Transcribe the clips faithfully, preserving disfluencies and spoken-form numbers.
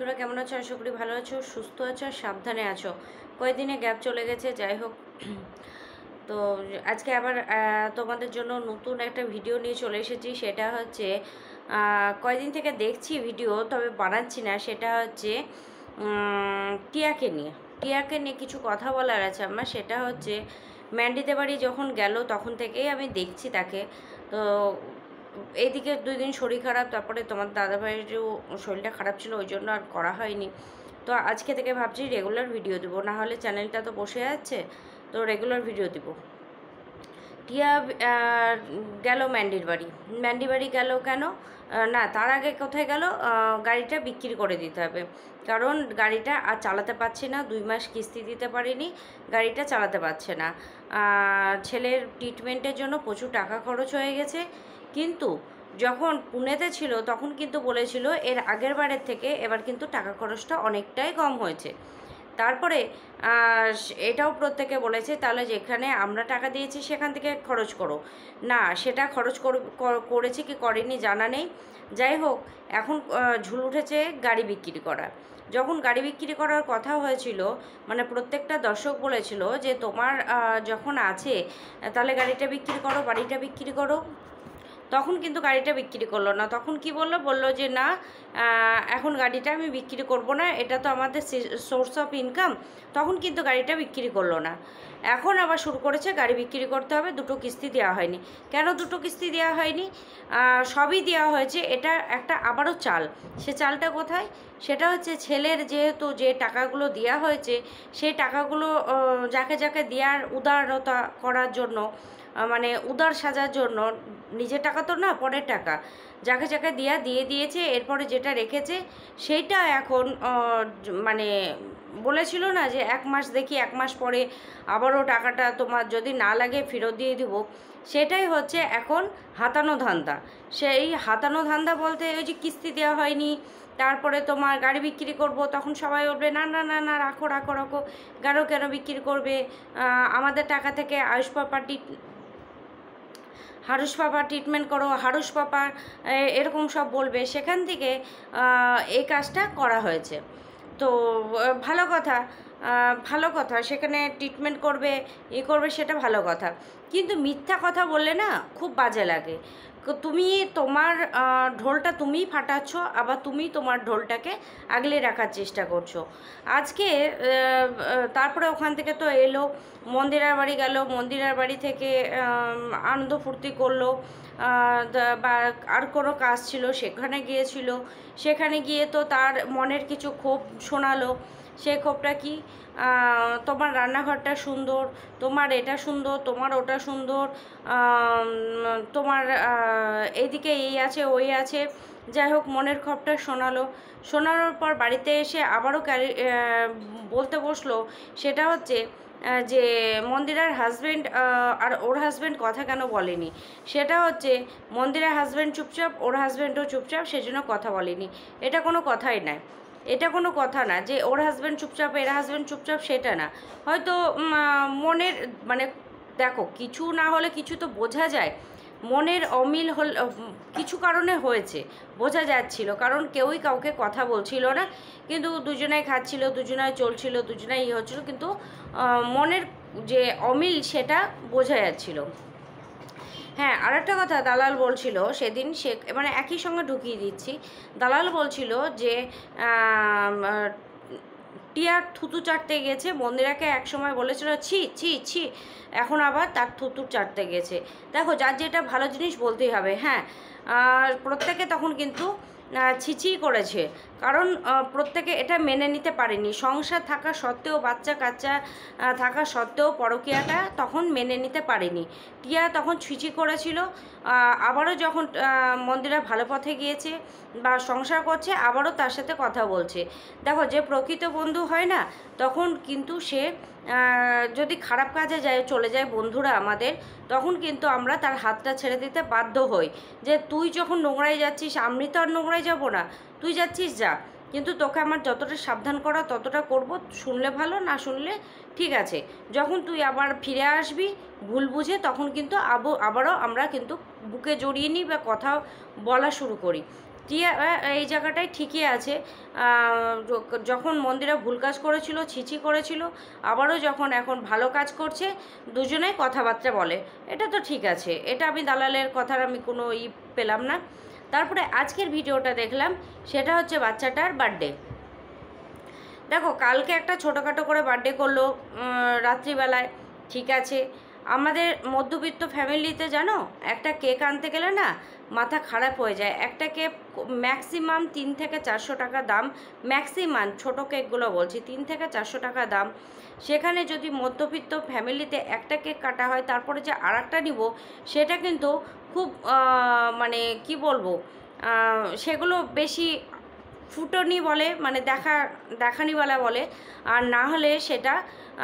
বন্ধুরা কেমন আছো? আশা করি ভালো আছো, সুস্থ আছো, সাবধানে আছো। কয়েকদিনে গ্যাপ চলে গেছে, যাই হোক। তো আজকে আবার তোমাদের জন্য নতুন একটা ভিডিও নিয়ে চলে এসেছি। সেটা হচ্ছে কয়েকদিন থেকে দেখছি ভিডিও, তবে বানাচ্ছি না। সেটা হচ্ছে টিয়াকে নিয়ে টিয়াকে নিয়ে কিছু কথা বলার আছে আমার। সেটা হচ্ছে ম্যান্ডিতে বাড়ি যখন গেল তখন থেকেই আমি দেখছি তাকে। তো এইদিকে দুই দিন শরীর খারাপ, তারপরে তোমার দাদাভাইয়েরও শরীরটা খারাপ ছিল, ওই জন্য আর করা হয়নি। তো আজকে থেকে ভাবছি রেগুলার ভিডিও দেবো, না হলে চ্যানেলটা তো বসে যাচ্ছে। তো রেগুলার ভিডিও দিব। টিয়া গেল ম্যান্ডির বাড়ি। ম্যান্ডি বাড়ি গেল কেন না, তার আগে কোথায় গেল? গাড়িটা বিক্রি করে দিতে হবে, কারণ গাড়িটা আর চালাতে পারছে না। দুই মাস কিস্তি দিতে পারিনি, গাড়িটা চালাতে পারছে না। ছেলের ট্রিটমেন্টের জন্য প্রচুর টাকা খরচ হয়ে গেছে। কিন্তু যখন পুনেতে ছিল তখন কিন্তু বলেছিল এর আগের বারের থেকে এবার কিন্তু টাকা খরচটা অনেকটাই কম হয়েছে। তারপরে এটাও প্রত্যেকে বলেছে তাহলে যেখানে আমরা টাকা দিয়েছি সেখান থেকে খরচ করো না, সেটা খরচ করেছে কি করেনি জানা নেই। যাই হোক, এখন ঝুল উঠেছে গাড়ি বিক্রি করা। যখন গাড়ি বিক্রি করার কথা হয়েছিল, মানে প্রত্যেকটা দর্শক বলেছিল যে তোমার যখন আছে তাহলে গাড়িটা বিক্রি করো, বাড়িটা বিক্রি করো। তখন কিন্তু গাড়িটা বিক্রি করলো না। তখন কি বললো বললো যে না, এখন গাড়িটা আমি বিক্রি করব না, এটা তো আমাদের সোর্স অফ ইনকাম। তখন কিন্তু গাড়িটা বিক্রি করলো না। এখন আবার শুরু করেছে গাড়ি বিক্রি করতে হবে। দুটো কিস্তি দেওয়া হয়নি। কেন দুটো কিস্তি দেওয়া হয়নি? সবই দেওয়া হয়েছে। এটা একটা আবারও চাল। সে চালটা কোথায়? সেটা হচ্ছে ছেলের যেহেতু যে টাকাগুলো দেওয়া হয়েছে, সেই টাকাগুলো যাকে যাকে দেওয়ার উদারতা করার জন্য, মানে উদার সাজার জন্য, নিজের টাকা তো না, পরের টাকা, যাকে যাকে দেওয়া দিয়ে দিয়েছে। এরপরে যেটা রেখেছে সেইটা এখন মানে বলেছিল না যে এক মাস দেখি, এক মাস পরে আবারও টাকাটা তোমার যদি না লাগে ফেরত দিয়ে দিব। সেটাই হচ্ছে এখন হাতানো ধান্দা। সেই হাতানো ধান্দা বলতে ওই যে কিস্তি দেওয়া হয়নি, তারপরে তোমার গাড়ি বিক্রি করব, তখন সবাই বলবে না না না না রাখো রাখো রাখো, কেন কেন বিক্রি করবে? আমাদের টাকা থেকে Ayush property Harush papa treatment করো, হারুষ পাপা এরকম সব বলবে। সেখান থেকে এই কাজটা করা হয়েছে। তো ভালো কথা, ভালো কথা, সেখানে ট্রিটমেন্ট করবে, ই করবে, সেটা ভালো কথা। কিন্তু মিথ্যা কথা বললে না খুব বাজে লাগে। তুমি তোমার ঢোলটা তুমিই ফাটাচ্ছ, আবার তুমি তোমার ঢোলটাকে আগলে রাখার চেষ্টা করছো। আজকে তারপরে ওখান থেকে তো এলো, মন্দিরার বাড়ি গেল, মন্দিরার বাড়ি থেকে আনন্দ ফুর্তি করলো, বা আর কোনো কাজ ছিল সেখানে গিয়েছিল। সেখানে গিয়ে তো তার মনের কিছু ক্ষোভ শোনালো। সেই ক্ষোভটা কি? তোমার রান্নাঘরটা সুন্দর, তোমার এটা সুন্দর, তোমার ওটা সুন্দর, তোমার এইদিকে এই আছে ওই আছে। যাই হোক, মনের ক্ষোভটা শোনালো। শোনানোর পর বাড়িতে এসে আবারও ক্যারি বলতে বসলো। সেটা হচ্ছে যে মন্দিরার হাজব্যান্ড আর ওর হাজব্যান্ড কথা কেন বলেনি। সেটা হচ্ছে মন্দিরার হাজব্যান্ড চুপচাপ, ওর হাজব্যান্ডও চুপচাপ, সেজন্য কথা বলেনি। এটা কোনো কথাই নয়, এটা কোনো কথা না যে ওর হাজব্যান্ড চুপচাপ এর হাজব্যান্ড চুপচাপ, সেটা না। হয়তো মনের মানে দেখো, কিছু না হলে কিছু তো বোঝা যায়। মনের অমিল হল কিছু কারণে হয়েছে, বোঝা যাচ্ছিল, কারণ কেউই কাউকে কথা বলছিল না, কিন্তু দুজনাই খাচ্ছিল, দুজনাই চলছিল, দুজনাই ইয়ে হচ্ছিল, কিন্তু মনের যে অমিল সেটা বোঝা যাচ্ছিল। হ্যাঁ, আর একটা কথা দালাল বলছিল সেদিন, সে মানে একই সঙ্গে ঢুকিয়ে দিচ্ছি। দালাল বলছিল যে টিয়ার থুতু চাটতে গেছে, মন্দিরাকে এক সময় বলেছিল ছি ছি ছি, এখন আবার তার থুতু চাটতে গেছে। দেখো, যার যেটা ভালো জিনিস বলতেই হবে। হ্যাঁ, প্রত্যেকে তখন কিন্তু ছিছি করেছে, কারণ প্রত্যেকে এটা মেনে নিতে পারেনি। সংসার থাকা সত্ত্বেও, বাচ্চা কাচ্চা থাকা সত্ত্বেও পরকীয়াটা তখন মেনে নিতে পারেনি। টিয়া তখন ছিছি করেছিল। আবারও যখন মন্দিরা ভালো পথে গিয়েছে বা সংসার করছে, আবারও তার সাথে কথা বলছে। দেখো, যে প্রকৃত বন্ধু হয় না, তখন কিন্তু সে যদি খারাপ কাজে যায়, চলে যায় বন্ধুরা আমাদের, তখন কিন্তু আমরা তার হাতটা ছেড়ে দিতে বাধ্য হই। যে তুই যখন নোংরায় যাচ্ছিস, আমি তো আর নোংরায় যাবো না, তুই যাচ্ছিস যা, কিন্তু তোকে আমার যতটা সাবধান করা ততটা করব। শুনলে ভালো, না শুনলে ঠিক আছে। যখন তুই আবার ফিরে আসবি ভুল বুঝে, তখন কিন্তু আবো আবারও আমরা কিন্তু বুকে জড়িয়ে নিই বা কথা বলা শুরু করি। টিয়া এই জায়গাটায় ঠিকই আছে। যখন মন্দিরা ভুল কাজ করেছিল, ছিছি করেছিল, আবারও যখন এখন ভালো কাজ করছে, দুজনেই কথাবার্তা বলে, এটা তো ঠিক আছে। এটা আমি দালালের কথার আমি কোনো ই পেলাম না। তারপরে আজকের ভিডিওটা দেখলাম, সেটা হচ্ছে বাচ্চাটার বার্থডে। দেখো, কালকে একটা ছোটোখাটো করে বার্থডে করলো রাত্রিবেলায়, ঠিক আছে। আমাদের মধ্যবিত্ত ফ্যামিলিতে জানো, একটা কেক আনতে গেলে না মাথা খারাপ হয়ে যায়। একটা কেক ম্যাক্সিমাম তিন থেকে চারশো টাকা দাম, ম্যাক্সিমাম ছোটো কেকগুলো বলছি, তিন থেকে চারশো টাকা দাম। সেখানে যদি মধ্যবিত্ত ফ্যামিলিতে একটা কেক কাটা হয়, তারপরে যে আর একটা নিব, সেটা কিন্তু খুব মানে কি বলবো, সেগুলো বেশি ফুটনি বলে, মানে দেখা দেখানিওয়ালা বলে, আর না হলে সেটা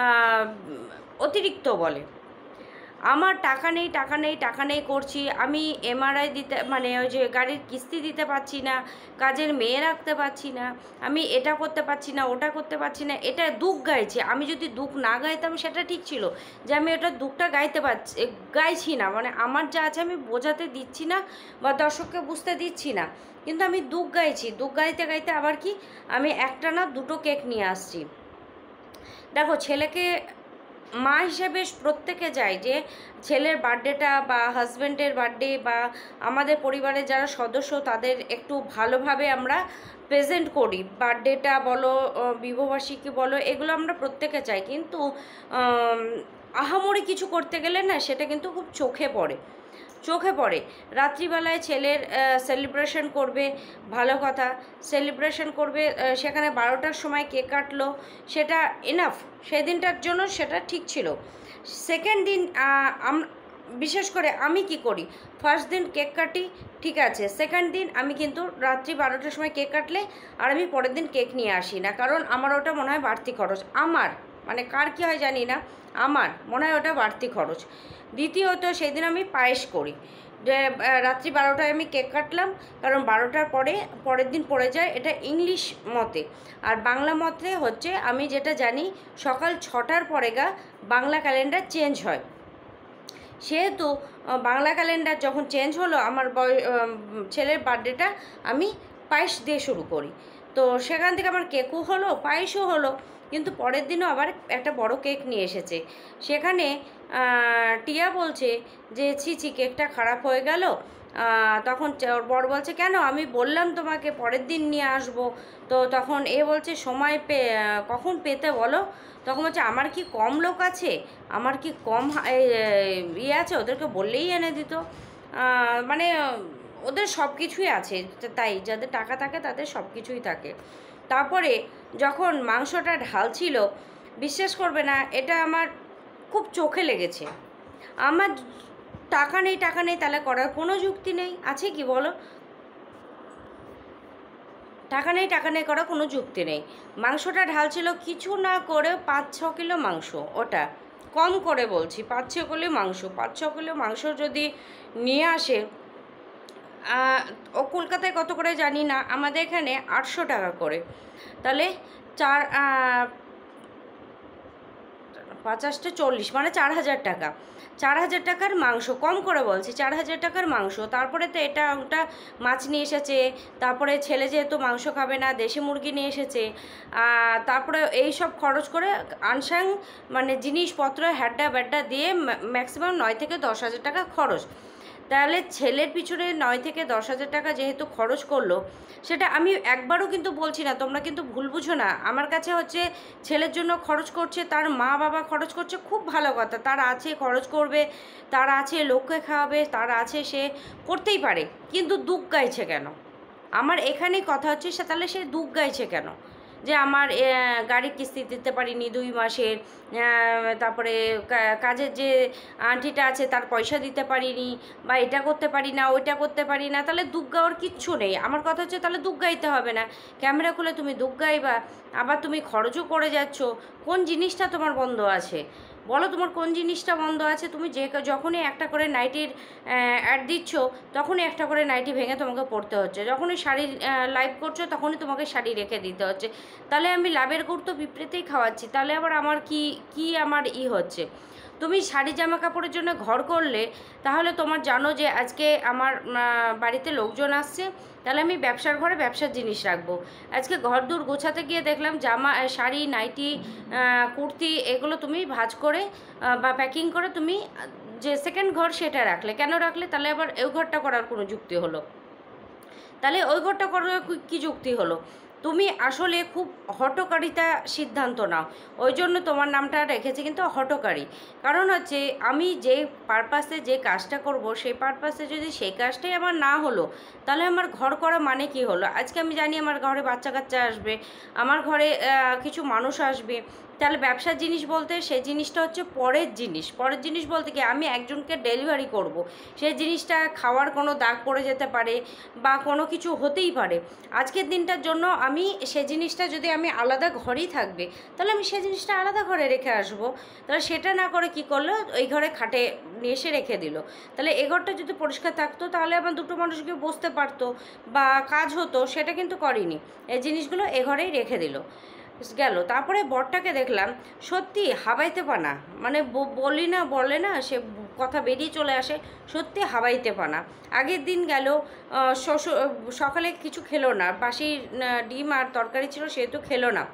অতিরিক্ত বলে। আমার টাকা নেই টাকা নেই টাকা নেই করছি, আমি এমআরআই দিতে মানে ওই যে গাড়ির কিস্তি দিতে পারছি না, কাজের মেয়ে রাখতে পারছি না, আমি এটা করতে পারছি না, ওটা করতে পারছি না, এটা দুঃখ গাইছে। আমি যদি দুঃখ না গাইতাম সেটা ঠিক ছিল, যে আমি ওটা দুঃখটা গাইতে পারছি গাইছি না, মানে আমার যা আছে আমি বোঝাতে দিচ্ছি না বা দর্শককে বুঝতে দিচ্ছি না, কিন্তু আমি দুঃখ গাইছি। দুঃখ গাইতে গাইতে আবার কি, আমি একটা না দুটো কেক নিয়ে আসছি। দেখো, ছেলেকে মা হিসেবে প্রত্যেকে চায় যে ছেলের বার্থডেটা বা হাজব্যান্ডের বার্থডে বা আমাদের পরিবারের যারা সদস্য তাদের একটু ভালোভাবে আমরা প্রেজেন্ট করি। বার্থডেটা বলো, বিবাহবার্ষিকী বলো, এগুলো আমরা প্রত্যেকে চাই, কিন্তু আহামরি কিছু করতে গেলে না সেটা কিন্তু খুব চোখে পড়ে চোখে পড়ে রাত্রিবেলায় ছেলের সেলিব্রেশন করবে, ভালো কথা, সেলিব্রেশন করবে, সেখানে বারোটার সময় কেক কাটলো, সেটা এনাফ, সেদিনটার জন্য সেটা ঠিক ছিল। সেকেন্ড দিন বিশেষ করে আমি কি করি, ফার্স্ট দিন কেক কাটি, ঠিক আছে, সেকেন্ড দিন আমি কিন্তু রাত্রি বারোটার সময় কেক কাটলে আর আমি পরের দিন কেক নিয়ে আসি না, কারণ আমার ওটা মনে হয় বাড়তি খরচ। আমার মানে কার কী হয় জানি না, আমার মনে হয় ওটা বাড়তি খরচ। দ্বিতীয়ত, সেই দিন আমি পায়েস করি, যে রাত্রি বারোটায় আমি কেক কাটলাম, কারণ বারোটার পরে পরের দিন পড়ে যায়, এটা ইংলিশ মতে। আর বাংলা মতে হচ্ছে, আমি যেটা জানি, সকাল ছটার পরে গা বাংলা ক্যালেন্ডার চেঞ্জ হয়। সেহেতু বাংলা ক্যালেন্ডার যখন চেঞ্জ হলো, আমার ছেলের বার্থডেটা আমি পায়েস দিয়ে শুরু করি। তো সেখান থেকে আমার কেকও হলো, পায়েসও হলো, কিন্তু পরের দিনও আবার একটা বড় কেক নিয়ে এসেছে। সেখানে টিয়া বলছে যে ছি ছি কেকটা খারাপ হয়ে গেল। তখন ওর বর বলছে, কেন, আমি বললাম তোমাকে পরের দিন নিয়ে আসবো। তো তখন এ বলছে, সময় পে কখন পেতে বলো। তখন বলছে, আমার কি কম লোক আছে, আমার কি কম ইয়ে আছে, ওদেরকে বললেই এনে দিত। মানে ওদের সব কিছুই আছে, তাই যাদের টাকা থাকে তাদের সব কিছুই থাকে। তারপরে যখন মাংসটা ঢালছিল, বিশ্বাস করবে না, এটা আমার খুব চোখে লেগেছে। আমার টাকা নেই টাকা নেই তাহলে করার কোনো যুক্তি নেই, আছে কি বলো? টাকা নেই টাকা নেই করার কোনো যুক্তি নেই। মাংসটা ঢালছিল কিছু না করে পাঁচ ছ কিলো মাংস, ওটা কম করে বলছি, পাঁচ ছ কিলো মাংস পাঁচ ছ কিলো মাংস যদি নিয়ে আসে, ও কলকাতায় কত করে জানি না, আমাদের এখানে আটশো টাকা করে, তাহলে চার পঞ্চাশটা চল্লিশ মানে চার হাজার টাকা, চার হাজার টাকার মাংস, কম করে বলছি, চার হাজার টাকার মাংস। তারপরে তো এটা ওটা মাছ নিয়ে এসেছে, তারপরে ছেলে যেহেতু মাংস খাবে না দেশি মুরগি নিয়ে এসেছে, তারপরে এই সব খরচ করে আনসাং মানে জিনিসপত্র হ্যাড্ডা ব্যাড্ডা দিয়ে ম্যাক্সিমাম নয় থেকে দশ হাজার টাকা খরচ। তাহলে ছেলের পিছনে নয় থেকে দশ হাজার টাকা যেহেতু খরচ করলো, সেটা আমি একবারও কিন্তু বলছি না, তোমরা কিন্তু ভুল বুঝো না। আমার কাছে হচ্ছে ছেলের জন্য খরচ করছে, তার মা বাবা খরচ করছে, খুব ভালো কথা, তার আছে খরচ করবে, তার আছে লোককে খাওয়াবে, তার আছে, সে করতেই পারে, কিন্তু দুঃখ গাইছে কেন? আমার এখানেই কথা হচ্ছে, সে তাহলে সে দুঃখ গাইছে কেন, যে আমার গাড়ির কিস্তি দিতে পারিনি দুই মাসের, তারপরে কাজের যে আন্টিটা আছে তার পয়সা দিতে পারিনি, বা এটা করতে পারি না ওইটা করতে পারি না, তাহলে দুঃখ গাওয়ার কিচ্ছু নেই। আমার কথা হচ্ছে, তাহলে দুঃখ গাইতে হবে না, ক্যামেরা খুলে তুমি দুঃখ গাইবা, আবার তুমি খরচও করে যাচ্ছ, কোন জিনিসটা তোমার বন্ধ আছে বলো? তোমার কোন জিনিসটা বন্ধ আছে? তুমি যে যখনই একটা করে নাইটির অ্যাড দিচ্ছ, তখনই একটা করে নাইটি ভেঙে তোমাকে পড়তে হচ্ছে, যখনই শাড়ি লাইভ করছো তখনই তোমাকে শাড়ি রেখে দিতে হচ্ছে, তাহলে আমি লাভের গুড় তো বিপরীতেই খাওয়াচ্ছি, তাহলে আবার আমার কি কি আমার ই হচ্ছে? তুমি শাড়ি জামা কাপড়ের জন্য ঘর করলে, তাহলে তোমার জানো যে আজকে আমার বাড়িতে লোকজন আসছে, তাহলে আমি ব্যবসার ঘরে ব্যবসার জিনিস রাখবো। আজকে ঘর দূর গোছাতে গিয়ে দেখলাম জামা, শাড়ি, নাইটি, কুর্তি এগুলো তুমি ভাঁজ করে বা প্যাকিং করে তুমি যে সেকেন্ড ঘর সেটা রাখলে। কেন রাখলে? তাহলে আবার ওই ঘরটা করার কোনো যুক্তি হলো? তাহলে ওই ঘরটা করার কী যুক্তি হলো? তুমি আসলে খুব হঠকারিতা সিদ্ধান্ত নাও, ওই জন্য তোমার নামটা রেখেছি কিন্তু হঠকারী। কারণ হচ্ছে আমি যে পারপাসে যে কাজটা করব, সেই পারপাসে যদি সেই কাজটাই আমার না হলো, তাহলে আমার ঘর করা মানে কি হলো? আজকে আমি জানি আমার ঘরে বাচ্চা কাচ্চা আসবে, আমার ঘরে কিছু মানুষ আসবে, তাহলে ব্যবসার জিনিস বলতে সেই জিনিসটা হচ্ছে পরের জিনিস। পরের জিনিস বলতে কি, আমি একজনকে ডেলিভারি করব, সেই জিনিসটা খাওয়ার কোনো দাগ পড়ে যেতে পারে বা কোনো কিছু হতেই পারে। আজকের দিনটার জন্য আমি সে জিনিসটা যদি আমি আলাদা ঘরেই থাকবে, তাহলে আমি সে জিনিসটা আলাদা ঘরে রেখে আসবো। তাহলে সেটা না করে কি করলো, এই ঘরে খাটে নিয়ে এসে রেখে দিল। তাহলে এ ঘরটা যদি পরিষ্কার থাকতো, তাহলে আমার দুটো মানুষকে বসতে পারতো বা কাজ হতো, সেটা কিন্তু করেনি। এই জিনিসগুলো এ ঘরেই রেখে দিল, গেল। তারপরে বরটাকে দেখলাম সত্যি হাবাইতে পানা, মানে বলি না বলে না সে কথা বেরিয়ে চলে আসে, সত্যি হাবাইতে পানা। আগের দিন গেল শ্বশুর, সকালে কিছু খেলো না, বাসি ডিম আর তরকারি ছিল, সেহেতু খেলো না।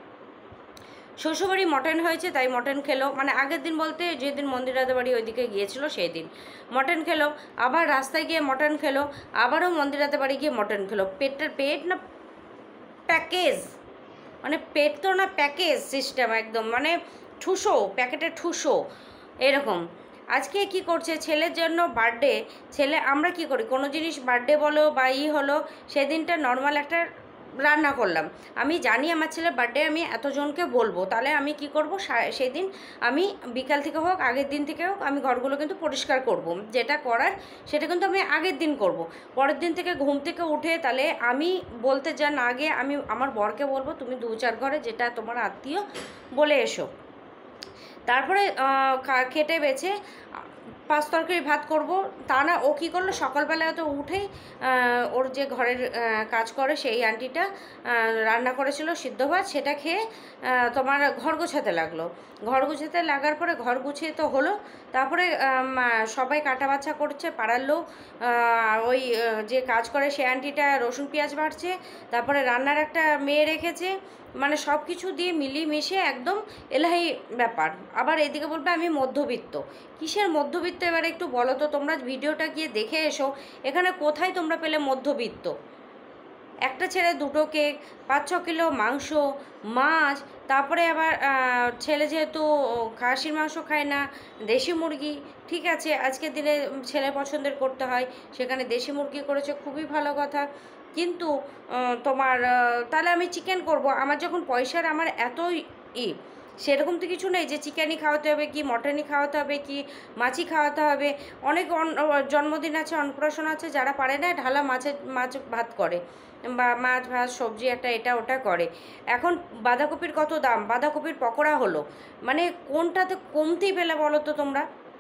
শ্বশুরবাড়ি মটন হয়েছে তাই মটন খেলো, মানে আগের দিন বলতে যেদিন মন্দিরাদের বাড়ি ওইদিকে গিয়েছিল সেই দিন মটন খেলো। আবার রাস্তায় গিয়ে মটন খেলো, আবারও মন্দিরাদের বাড়ি গিয়ে মটন খেলো। পেটের পেট না প্যাকেজ, মানে পেট তো না প্যাকেজ সিস্টেম একদম, মানে ঠুসো, প্যাকেটে ঠুসো এরকম। আজকে কি করছে, ছেলের জন্য বার্থডে, ছেলে আমরা কি করি, কোনো জিনিস বার্থডে বলো বা ই হলো, সেদিনটা নর্মাল একটা রান্না করলাম। আমি জানি আমার ছেলের বার্থডে, আমি এতজনকে বলবো, তাহলে আমি কি করব, সেদিন আমি বিকাল থেকে হোক আগের দিন থেকে হোক আমি ঘরগুলো কিন্তু পরিষ্কার করব, যেটা করার সেটা কিন্তু আমি আগের দিন করব। পরের দিন থেকে ঘুম থেকে উঠে তাহলে আমি বলতে যান আগে আমি আমার বরকে বলবো, তুমি দু চার ঘরে যেটা তোমার আত্মীয় বলে এসো। তারপরে খেটে বেছে পাঁচ তরকারি ভাত করব, তা না ও কী করলো, সকালবেলায় তো উঠেই ওর যে ঘরের কাজ করে সেই আন্টিটা রান্না করেছিল সিদ্ধ ভাত, সেটা খেয়ে তোমার ঘর গোছাতে লাগলো। ঘর গুছাতে লাগার পরে ঘর গুছিয়ে তো হলো, তারপরে সবাই কাটা বাছা করছে, পাড়ার লোক ওই যে কাজ করে সেই আন্টিটা রসুন পেঁয়াজ বাটছে, তারপরে রান্নার একটা মেয়ে রেখেছে, মানে সব কিছু দিয়ে মিলিয়ে মিশে একদম এলাহি ব্যাপার। আবার এদিকে বলবে আমি মধ্যবিত্ত, কিসের মধ্যবিত্ত এবারে একটু বলো তো, তোমরা ভিডিওটা গিয়ে দেখে এসো, এখানে কোথায় তোমরা পেলে মধ্যবিত্ত? একটা ছেলে দুটো কেক, পাঁচ ছ কিলো মাংস, মাছ, তারপরে আবার ছেলে যেহেতু খাসির মাংস খায় না, দেশি মুরগি, ঠিক আছে আজকের দিনে ছেলে পছন্দের করতে হয়, সেখানে দেশি মুরগি করেছে, খুবই ভালো কথা। কিন্তু তোমার তাহলে আমি চিকেন করব, আমার যখন পয়সার আমার এতই ই, সেরকম তো কিছু নেই যে চিকেনই খাওয়াতে হবে কি মটনই খাওয়াতে হবে কি মাছই খাওয়াতে হবে। অনেক জন্মদিন আছে, অন্নপ্রাশন আছে, যারা পারে না ঢালা মাছের মাছ ভাত করে বা মাছ ভাত সবজি একটা এটা ওটা করে। এখন বাঁধাকপির কত দাম, বাঁধাকপির পকোড়া হলো, মানে কোনটাতে কমতেই পেলে বলো তো তোমরা?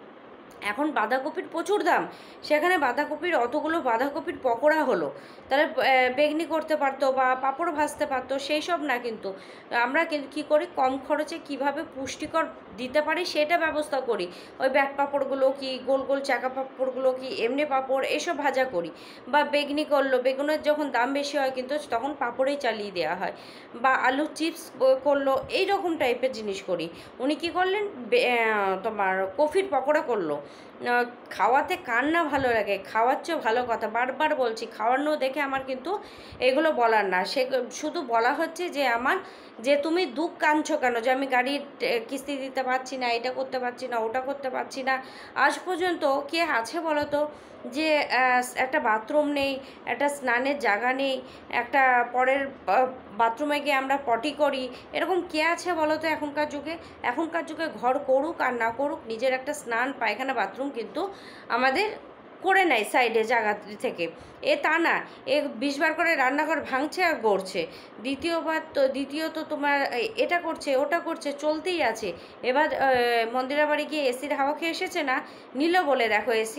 এখন বাঁধাকপির প্রচুর দাম, সেখানে বাঁধাকপির অতগুলো বাঁধাকপির পকোড়া হলো, তাহলে বেগনি করতে পারতো বা পাঁপড় ভাজতে পারতো, সেই সব না। কিন্তু আমরা কী করি, কম খরচে কিভাবে পুষ্টিকর দিতে পারি সেটা ব্যবস্থা করি। ওই ব্যাট পাঁপড়গুলো কি গোল গোল চাকা পাঁপড়গুলো কি এমনি পাঁপড় এসব ভাজা করি, বা বেগনি করলো, বেগুনের যখন দাম বেশি হয় কিন্তু তখন পাঁপড়েই চালিয়ে দেওয়া হয়, বা আলু চিপস করলো, এই রকম টাইপের জিনিস করি। উনি কি করলেন, তোমার কফির পকোড়া করলো। খাওয়াতে কার না ভালো লাগে, খাওয়াচ্ছেও ভালো কথা, বারবার বলছি খাওয়ানো দেখে আমার কিন্তু এগুলো বলার না, সে শুধু বলা হচ্ছে যে আমার যে তুমি দুঃখ কাঁদছো কেন, যে আমি গাড়ির কিস্তি দিতে পারছি না, এটা করতে পারছি না, ওটা করতে পারছি না। আজ পর্যন্ত কে আছে বলো তো যে একটা বাথরুম নেই, একটা স্নানের জায়গা নেই, একটা পরের বাথরুমে গিয়ে আমরা পটি করি, এরকম কে আছে বলো তো এখনকার যুগে? এখনকার যুগে ঘর করুক আর না করুক, নিজের একটা স্নান পায়খানা বাথরুম কিন্তু আমাদের করে নেয় সাইডে জায়গা থেকে। এ তা না, এ বিশবার করে রান্নাঘর ভাঙছে আর গড়ছে, দ্বিতীয়বার তো দ্বিতীয়ত তোমার এটা করছে ওটা করছে, চলতেই আছে। এবার মন্দিরা বাড়ি গিয়ে এসির হাওয়া খেয়ে এসেছে না, নিল বলে দেখো এসি,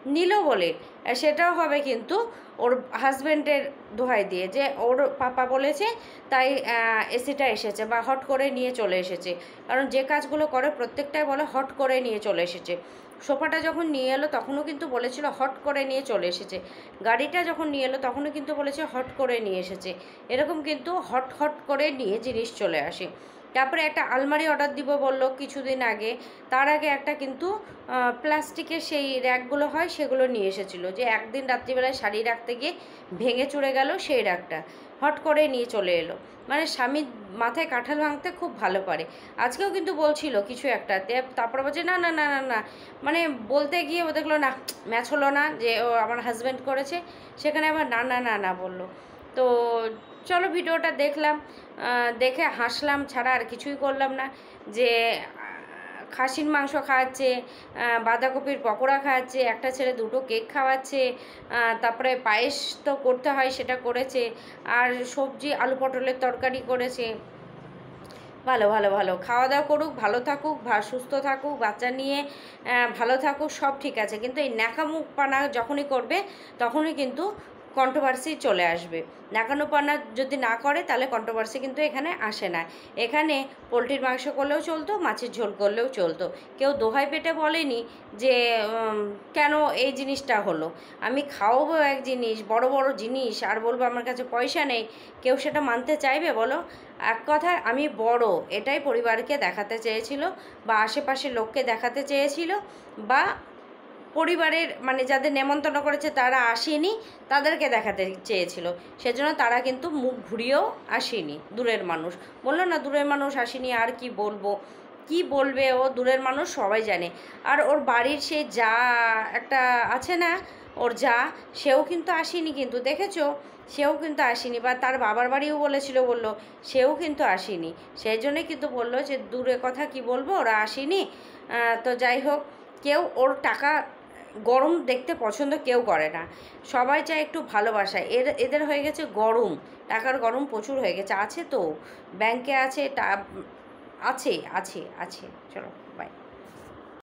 নিল বলে সেটাও হবে কিন্তু ওর হাজব্যান্ডের দোহাই দিয়ে, যে ওর পাপা বলেছে তাই এসিটা এসেছে বা হট করে নিয়ে চলে এসেছে। কারণ যে কাজগুলো করে প্রত্যেকটাই বলে হট করে নিয়ে চলে এসেছে। সোফাটা যখন নিয়ে এলো তখনও কিন্তু বলেছিল হট করে নিয়ে চলে এসেছে। গাড়িটা যখন নিয়ে এলো তখনও কিন্তু বলেছে হট করে নিয়ে এসেছে। এরকম কিন্তু হট হট করে নিয়ে জিনিস চলে আসে। তারপরে একটা আলমারি অর্ডার দিব বললো কিছুদিন আগে, তার আগে একটা কিন্তু প্লাস্টিকের সেই র্যাকগুলো হয় সেগুলো নিয়ে এসেছিলো, যে একদিন রাত্রিবেলায় শাড়ি রাখতে গিয়ে ভেঙে চুরে গেল সেই র্যাকটা, হট করে নিয়ে চলে এলো। মানে স্বামী মাথায় কাঁঠাল ভাঙতে খুব ভালো পারে। আজকেও কিন্তু বলছিল কিছু একটা, তারপরে বলছে না না না না না, মানে বলতে গিয়ে ও দেখলো না ম্যাচ হলো না, যে ও আমার হাজব্যান্ড করেছে, সেখানে আবার না না না না বললো। তো চলো ভিডিওটা দেখলাম, দেখে হাসলাম ছাড়া আর কিছুই করলাম না। যে খাসির মাংস খাওয়াচ্ছে, বাঁধাকপির পকোড়া খাওয়াচ্ছে, একটা ছেলে দুটো কেক খাওয়াচ্ছে, তারপরে পায়েস তো করতে হয় সেটা করেছে, আর সবজি আলু পটলের তরকারি করেছে। ভালো ভালো ভালো খাওয়া দাওয়া করুক, ভালো থাকুক, সুস্থ থাকুক, বাচ্চা নিয়ে ভালো থাকুক, সব ঠিক আছে। কিন্তু এই ন্যাকামুখপানা যখনই করবে তখনই কিন্তু কন্ট্রোভার্সি চলে আসবে। ন্যাকানোপানা যদি না করে তাহলে কন্ট্রোভার্সি কিন্তু এখানে আসে না। এখানে পোলট্রির মাংস করলেও চলতো, মাছের ঝোল করলেও চলতো। কেউ দোহাই পেটে বলেনি যে কেন এই জিনিসটা হলো। আমি খাওয়াবো এক জিনিস, বড় বড় জিনিস, আর বলবো আমার কাছে পয়সা নেই, কেউ সেটা মানতে চাইবে বলো? এক কথায় আমি বড় এটাই পরিবারকে দেখাতে চেয়েছিল, বা আশেপাশের লোককে দেখাতে চেয়েছিল, বা পরিবারের মানে যাদের নেমন্তন্ন করেছে তারা আসেনি তাদেরকে দেখাতে চেয়েছিল। সেজন্য তারা কিন্তু মুখ ঘুরিয়েও আসেনি। দূরের মানুষ বললো না দূরের মানুষ আসেনি, আর কি বলবো, কি বলবে ও, দূরের মানুষ সবাই জানে। আর ওর বাড়ির সে যা একটা আছে না, ওর যা, সেও কিন্তু আসেনি, কিন্তু দেখেছো সেও কিন্তু আসেনি। বা তার বাবার বাড়িও বলেছিল, বললো সেও কিন্তু আসেনি। সেই জন্যই কিন্তু বললো যে দূরে কথা কি বলবো, ওরা আসেনি। তো যাই হোক, কেউ ওর টাকা গরম দেখতে পছন্দ কেউ করে না, সবাই চায় একটু ভালোবাসা। এর এদের হয়ে গেছে গরম, টাকার গরম প্রচুর হয়ে গেছে। আছে তো ব্যাংকে আছে, আছে আছে আছে চলো বাই।